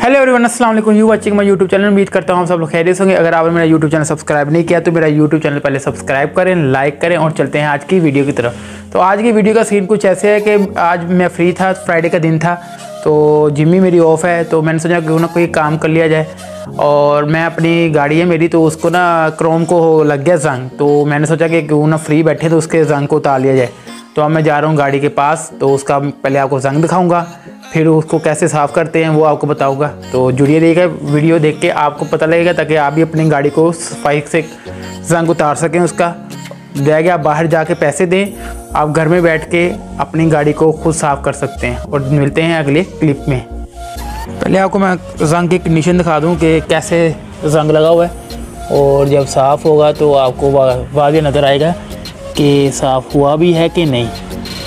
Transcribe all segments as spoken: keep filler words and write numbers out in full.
Hello everyone, अस्सलाम वालेकुम। You watching my YouTube channel. उम्मीद करता हूँ आप सब लोग खैरियत होंगे। अगर आपने मेरा यूट्यूब चैनल सब्सक्राइब नहीं किया तो मेरा यूट्यूब चैनल पहले सब्सक्राइब करें, लाइक करें और चलते हैं आज की वीडियो की तरफ। तो आज की वीडियो का सीन कुछ ऐसे है कि आज मैं फ्री था, फ्राइडे का दिन था, तो जिम्मी मेरी ऑफ है, तो मैंने सोचा क्यों ना कोई काम कर लिया जाए। और मैं अपनी गाड़ी है मेरी, तो उसको ना क्रोम को लग गया जंग, तो मैंने सोचा कि क्यों ना फ्री बैठे तो उसके जंग को उतार लिया जाए। तो अब मैं जा रहा हूँ गाड़ी के पास, तो उसका पहले आपको जंग दिखाऊंगा, फिर उसको कैसे साफ़ करते हैं वो आपको बताऊंगा। तो जुड़िए रहिएगा, वीडियो देख के आपको पता लगेगा, ताकि आप भी अपनी गाड़ी को सफाई से जंग उतार सकें उसका। जाएगा आप बाहर जाके पैसे दें, आप घर में बैठ के अपनी गाड़ी को खुद साफ़ कर सकते हैं। और मिलते हैं अगले क्लिप में। पहले आपको मैं जंग की कंडीशन दिखा दूँ कि कैसे जंग लगा हुआ है, और जब साफ़ होगा तो आपको वाज़ेह नज़र आएगा कि साफ़ हुआ भी है कि नहीं।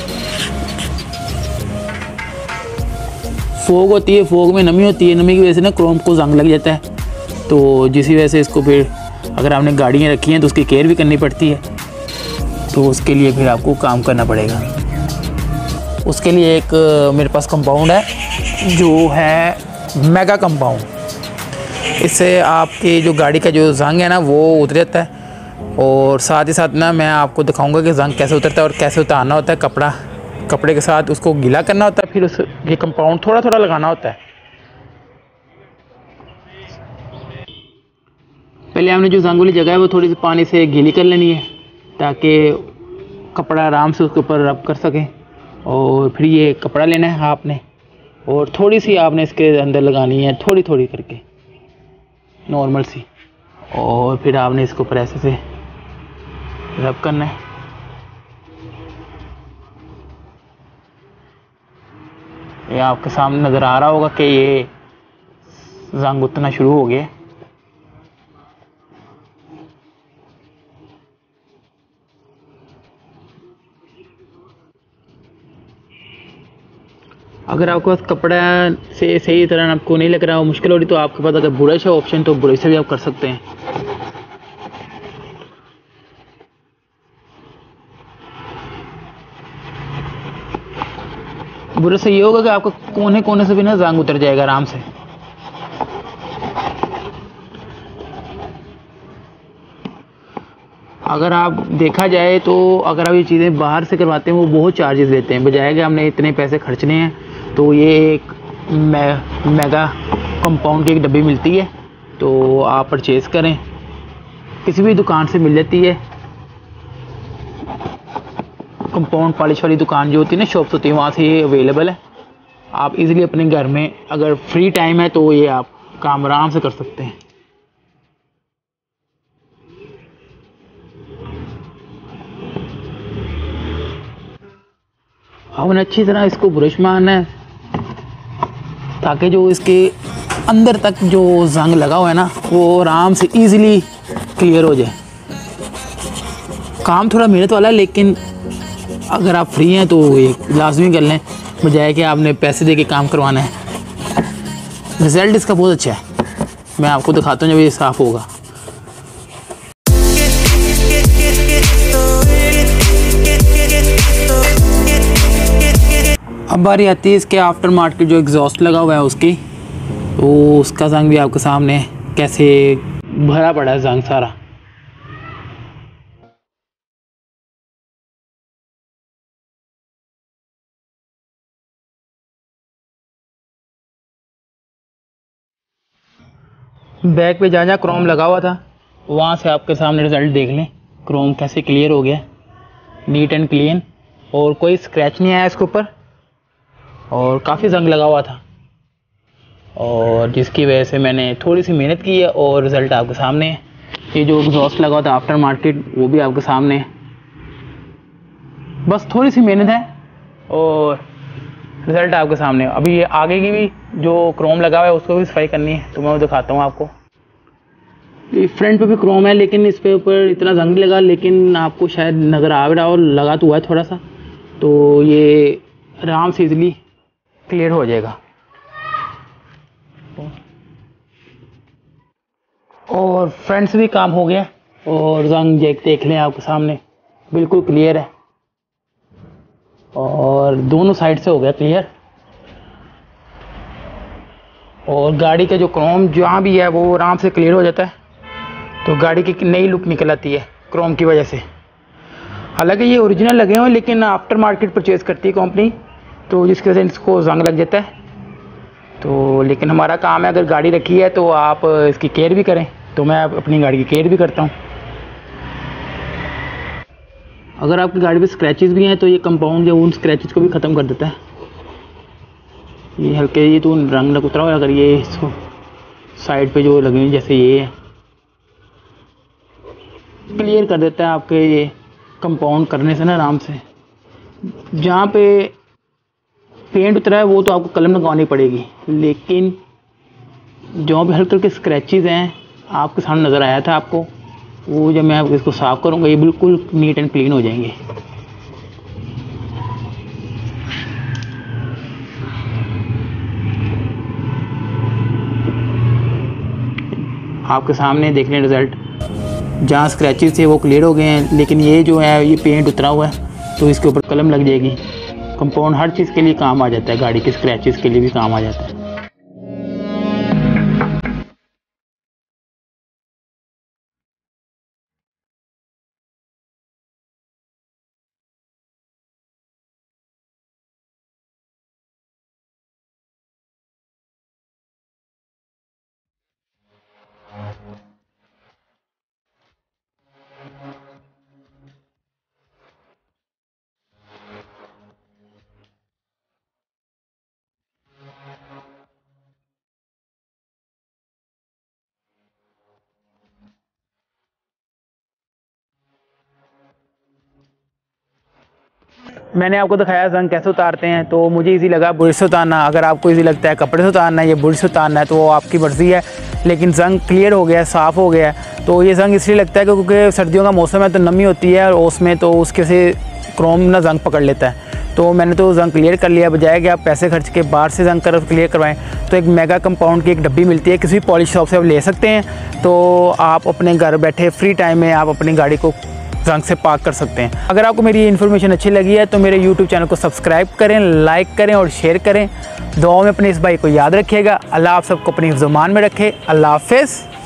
फोग होती है, फोग में नमी होती है, नमी की वजह से ना क्रोम को जंग लग जाता है। तो जिस वजह से इसको फिर अगर आपने गाड़ियाँ रखी हैं तो उसकी केयर भी करनी पड़ती है, तो उसके लिए फिर आपको काम करना पड़ेगा। उसके लिए एक मेरे पास कंपाउंड है जो है मेगा कंपाउंड। इससे आपकी जो गाड़ी का जो जंग है ना वो उतर जाता है। और साथ ही साथ ना मैं आपको दिखाऊंगा कि जंग कैसे उतरता है और कैसे उतारना होता है। कपड़ा कपड़े के साथ उसको गीला करना होता है, फिर उस ये कंपाउंड थोड़ा थोड़ा लगाना होता है। पहले हमने जो जंग वाली जगह है वो थोड़ी सी पानी से गीली कर लेनी है, ताकि कपड़ा आराम से उसके ऊपर रब कर सके। और फिर ये कपड़ा लेना है आपने, और थोड़ी सी आपने इसके अंदर लगानी है, थोड़ी थोड़ी करके नॉर्मल सी। और फिर आपने इसको ऊपर ऐसे से रब करना है। ये आपके सामने नज़र आ रहा होगा कि ये जंग उतना शुरू हो गया। अगर आपके पास कपड़ा से सही तरह आपको नहीं लग रहा हो, मुश्किल हो रही, तो आपके पास अगर ब्रश है ऑप्शन, तो ब्रश से भी आप कर सकते हैं। ब्रश से ये होगा कि आपको कोने कोने से भी ना जंग उतर जाएगा आराम से। अगर आप देखा जाए तो अगर आप ये चीज़ें बाहर से करवाते हैं वो बहुत चार्जेस लेते हैं, बजाय कि हमने इतने पैसे खर्चने हैं। तो ये एक मे, मेगा कंपाउंड की एक डब्बी मिलती है, तो आप परचेज़ करें, किसी भी दुकान से मिल जाती है। कंपाउंड पॉलिश वाली दुकान जो होती है ना, शॉप्स होती है, वहाँ से ये अवेलेबल है। आप इजीली अपने घर में अगर फ्री टाइम है तो ये आप काम आराम से कर सकते हैं। हमने अच्छी तरह इसको ब्रश मारना है, ताकि जो इसके अंदर तक जो जंग लगा हुआ है ना वो आराम से इजीली क्लियर हो जाए। काम थोड़ा मेहनत वाला है, लेकिन अगर आप फ्री हैं तो ये लाजमी कर लें, बजाय कि आपने पैसे दे के काम करवाना है। रिज़ल्ट इसका बहुत अच्छा है, मैं आपको दिखाता हूँ जब ये साफ़ होगा। अब बारी आती है इसके आफ्टर मार्केट जो एग्जॉस्ट लगा हुआ है उसकी, तो उसका जंग भी आपके सामने कैसे भरा पड़ा है जंग सारा। बैक पे जहाँ जहाँ क्रोम लगा हुआ था वहाँ से आपके सामने रिज़ल्ट देख लें, क्रोम कैसे क्लियर हो गया, नीट एंड क्लीन, और कोई स्क्रैच नहीं आया इसके ऊपर। और काफ़ी जंग लगा हुआ था, और जिसकी वजह से मैंने थोड़ी सी मेहनत की है, और रिज़ल्ट आपके सामने है। ये जो एग्जॉस्ट लगा हुआ था आफ्टर मार्केट वो भी आपके सामने है। बस थोड़ी सी मेहनत है और रिज़ल्ट आपके सामने है। अभी ये आगे की भी जो क्रोम लगा हुआ है उसको भी सफाई करनी है, तो मैं वो दिखाता हूँ आपको। ये फ्रंट पे भी क्रोम है, लेकिन इस पे ऊपर इतना जंग नहीं लगा, लेकिन आपको शायद नज़र आ रहा हो, लगा तो हुआ है थोड़ा सा, तो ये आराम से इजीली क्लियर हो जाएगा। और फ्रंट से भी काम हो गया, और जंग देख देख लें आपके सामने बिल्कुल क्लियर है, और दोनों साइड से हो गया क्लियर। और गाड़ी का जो क्रोम जहाँ भी है वो आराम से क्लियर हो जाता है। तो गाड़ी की नई लुक निकल आती है क्रोम की वजह से। हालांकि ये ओरिजिनल लगे हुए लेकिन आफ्टर मार्केट परचेज़ करती है कंपनी, तो जिसकी वजह से इसको जंग लग जाता है। तो लेकिन हमारा काम है, अगर गाड़ी रखी है तो आप इसकी केयर भी करें। तो मैं अपनी गाड़ी की केयर भी करता हूँ। अगर आपकी गाड़ी पे स्क्रैचेस भी हैं तो ये कंपाउंड या उन स्क्रैचेस को भी ख़त्म कर देता है। ये हल्के ये तो रंग लग उतरा हुआ, अगर ये इसको साइड पे जो लगे हुए जैसे ये है, क्लियर कर देता है आपके ये कंपाउंड करने से ना आराम से। जहाँ पे पेंट उतरा है वो तो आपको कलम लगानी पड़ेगी, लेकिन जो भी हल्के हल्के स्क्रैचेस हैं आपके सामने नज़र आया था आपको, वो जब मैं इसको साफ़ करूँगा ये बिल्कुल नीट एंड क्लीन हो जाएंगे। आपके सामने देख लें रिज़ल्ट। जहाँ स्क्रैचेस थे वो क्लियर हो गए हैं, लेकिन ये जो है ये पेंट उतरा हुआ है तो इसके ऊपर कलम लग जाएगी। कंपाउंड हर चीज़ के लिए काम आ जाता है, गाड़ी के स्क्रैचेस के लिए भी काम आ जाता है। मैंने आपको दिखाया जंग कैसे उतारते हैं, तो मुझे इजी लगा ब्रश से उतारना। अगर आपको इजी लगता है कपड़े से उतारना है या ब्रश से उतारना है तो वो आपकी मर्ज़ी है, लेकिन जंग क्लियर हो गया है, साफ़ हो गया है। तो ये जंग इसलिए लगता है क्योंकि सर्दियों का मौसम है तो नमी होती है और उसमें तो उसके से क्रोम ना जंग पकड़ लेता है। तो मैंने तो जंग क्लियर कर लिया, बजाय कि आप पैसे खर्च के बाहर से जंग कर क्लियर करवाएं। तो एक मेगा कंपाउंड की एक डब्बी मिलती है, किसी भी पॉलिश शॉप से आप ले सकते हैं। तो आप अपने घर बैठे फ्री टाइम में आप अपनी गाड़ी को रंग से पाक कर सकते हैं। अगर आपको मेरी इन्फॉर्मेशन अच्छी लगी है तो मेरे यूट्यूब चैनल को सब्सक्राइब करें, लाइक करें और शेयर करें। दुआओं में अपने इस भाई को याद रखिएगा। अल्लाह आप सबको अपनी ज़ुबान में रखे। अल्लाह हाफ़िज़।